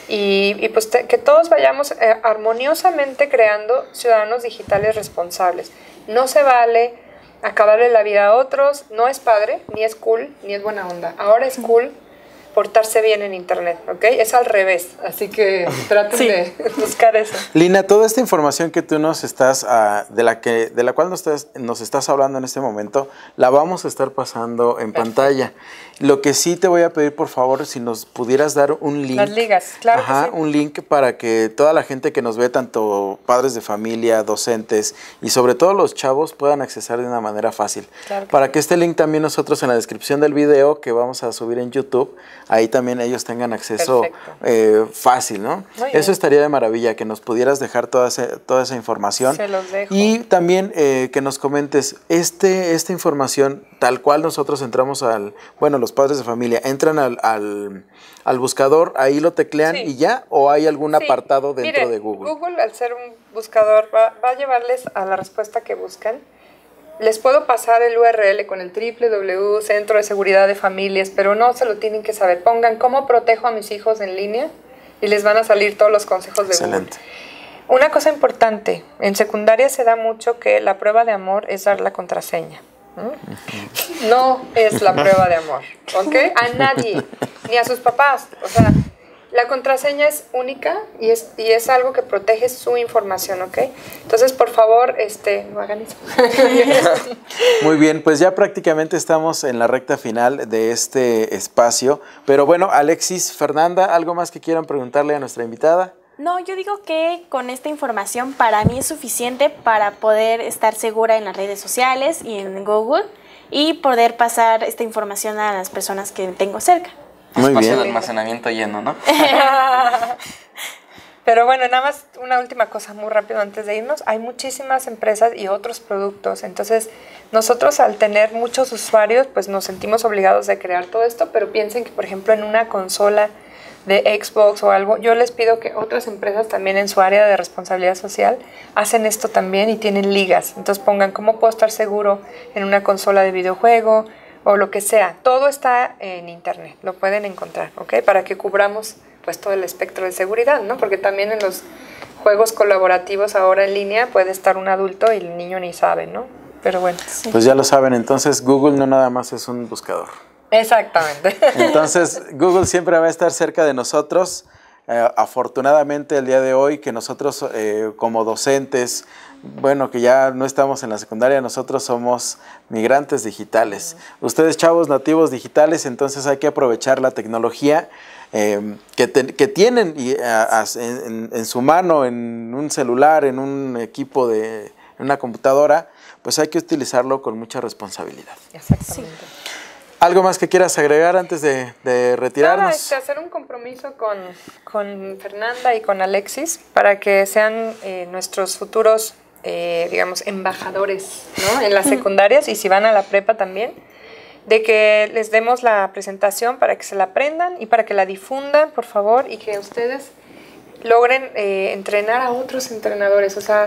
y, y pues te, que todos vayamos eh, armoniosamente creando ciudadanos digitales responsables. No se vale acabarle la vida a otros, no es padre, ni es cool, ni es buena onda. Ahora es cool portarse bien en internet, ¿ok? Es al revés, así que traten sí. de buscar eso. Lina, toda esta información que tú nos estás, uh, de la que, de la cual nos estás, nos estás hablando en este momento, la vamos a estar pasando en Perfecto. pantalla. Lo que sí te voy a pedir, por favor, si nos pudieras dar un link. Las ligas, claro. Ajá, que sí. un link para que toda la gente que nos ve, tanto padres de familia, docentes y sobre todo los chavos, puedan accesar de una manera fácil. Claro que para sí. que este link también nosotros en la descripción del video que vamos a subir en YouTube, ahí también ellos tengan acceso eh, fácil, ¿no? Eso estaría de maravilla, que nos pudieras dejar toda, ese, toda esa información. Se los dejo. Y también eh, que nos comentes, este, esta información, tal cual nosotros entramos al, bueno, los padres de familia, entran al, al, al buscador, ahí lo teclean sí. y ya, o hay algún sí. apartado dentro Miren, de Google. Google, al ser un buscador, va, va a llevarles a la respuesta que buscan. Les puedo pasar el U R L con el doble u doble u doble u punto Centro de Seguridad de Familias, pero no se lo tienen que saber. Pongan cómo protejo a mis hijos en línea y les van a salir todos los consejos de Excelente. Google. Una cosa importante, en secundaria se da mucho que la prueba de amor es dar la contraseña. ¿Mm? No es la prueba de amor, ¿ok? A nadie, ni a sus papás. O sea, la contraseña es única y es, y es algo que protege su información, ¿ok? Entonces, por favor, este, no hagan eso. Muy bien, pues ya prácticamente estamos en la recta final de este espacio. Pero bueno, Alexis, Fernanda, ¿algo más que quieran preguntarle a nuestra invitada? No, yo digo que con esta información para mí es suficiente para poder estar segura en las redes sociales y en Google y poder pasar esta información a las personas que tengo cerca. Muy bien. Espacio de almacenamiento lleno, ¿no? Pero bueno, nada más una última cosa muy rápido antes de irnos. Hay muchísimas empresas y otros productos. Entonces, nosotros al tener muchos usuarios, pues nos sentimos obligados a crear todo esto, pero piensen que, por ejemplo, en una consola de Xbox o algo, yo les pido que otras empresas también en su área de responsabilidad social hacen esto también y tienen ligas. Entonces pongan cómo puedo estar seguro en una consola de videojuego o lo que sea. Todo está en internet, lo pueden encontrar, ¿ok? Para que cubramos pues todo el espectro de seguridad, ¿no? Porque también en los juegos colaborativos ahora en línea puede estar un adulto y el niño ni sabe, ¿no? Pero bueno. Sí. Pues ya lo saben, entonces Google no nada más es un buscador. Exactamente. Entonces, Google siempre va a estar cerca de nosotros. Eh, afortunadamente, el día de hoy, que nosotros eh, como docentes, bueno, que ya no estamos en la secundaria, nosotros somos migrantes digitales. Uh-huh. Ustedes, chavos nativos digitales, entonces hay que aprovechar la tecnología eh, que, te, que tienen y, a, a, en, en su mano, en un celular, en un equipo de en una computadora, pues hay que utilizarlo con mucha responsabilidad. Exactamente. Sí. ¿Algo más que quieras agregar antes de, de retirarnos? Nada, este, hacer un compromiso con, con Fernanda y con Alexis para que sean eh, nuestros futuros, eh, digamos, embajadores, ¿no? En las secundarias y si van a la prepa también, de que les demos la presentación para que se la aprendan y para que la difundan, por favor, y que ustedes logren eh, entrenar a otros entrenadores. O sea,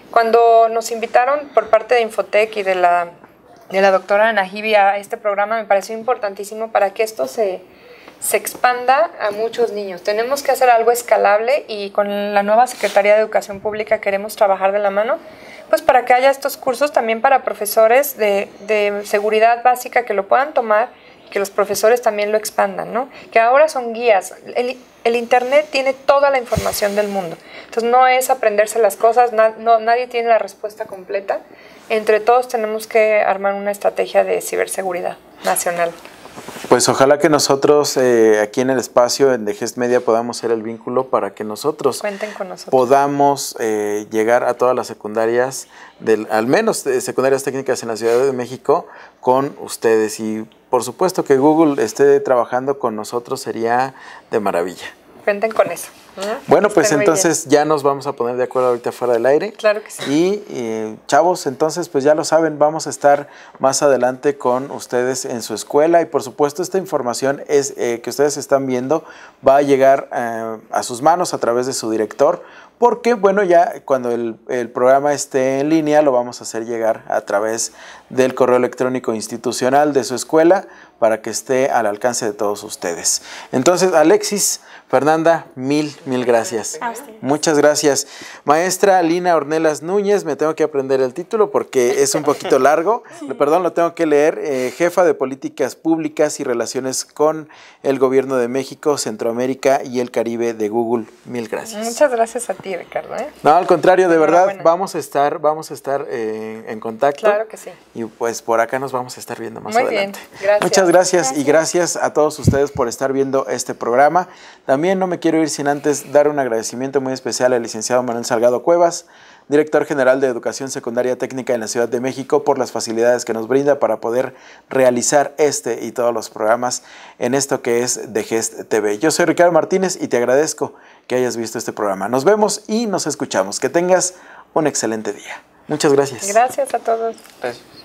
Cuando nos invitaron por parte de Infotec y de la, de la doctora Ana Hibi a este programa, me pareció importantísimo para que esto se, se expanda a muchos niños. Tenemos que hacer algo escalable y con la nueva Secretaría de Educación Pública queremos trabajar de la mano, pues para que haya estos cursos también para profesores de, de seguridad básica que lo puedan tomar, que los profesores también lo expandan, ¿no? Que ahora son guías. El, el Internet tiene toda la información del mundo. Entonces no es aprenderse las cosas, na, no, nadie tiene la respuesta completa. Entre todos tenemos que armar una estrategia de ciberseguridad nacional. Pues ojalá que nosotros eh, aquí en el espacio en The Gest Media podamos ser el vínculo para que nosotros, Cuenten con nosotros. podamos eh, llegar a todas las secundarias, del, al menos de secundarias técnicas en la Ciudad de México, con ustedes. Y por supuesto que Google esté trabajando con nosotros sería de maravilla. Cuenten con eso. ¿no? Bueno, pues Estén muy entonces bien. ya nos vamos a poner de acuerdo ahorita fuera del aire. Claro que sí. Y eh, chavos, entonces pues ya lo saben, vamos a estar más adelante con ustedes en su escuela y por supuesto esta información es eh, que ustedes están viendo va a llegar eh, a sus manos a través de su director, porque bueno, ya cuando el, el programa esté en línea lo vamos a hacer llegar a través del correo electrónico institucional de su escuela para que esté al alcance de todos ustedes. Entonces, Alexis, Fernanda, mil, mil gracias. A ustedes. Muchas gracias. Maestra Lina Ornelas Núñez, me tengo que aprender el título porque es un poquito largo, perdón, lo tengo que leer, eh, jefa de Políticas Públicas y Relaciones con el Gobierno de México, Centroamérica y el Caribe de Google. Mil gracias. Muchas gracias a ti, Ricardo. ¿eh? No, al contrario, de verdad, Enhorabuena. vamos a estar, vamos a estar eh, en contacto. Claro que sí. Y pues por acá nos vamos a estar viendo más Muy adelante. bien, gracias. Muchas gracias, y gracias a todos ustedes por estar viendo este programa. También no me quiero ir sin antes dar un agradecimiento muy especial al licenciado Manuel Salgado Cuevas, director general de Educación Secundaria Técnica en la Ciudad de México, por las facilidades que nos brinda para poder realizar este y todos los programas en esto que es The Gest T V. Yo soy Ricardo Martínez y te agradezco que hayas visto este programa. Nos vemos y nos escuchamos. Que tengas un excelente día. Muchas gracias. Gracias a todos. Gracias.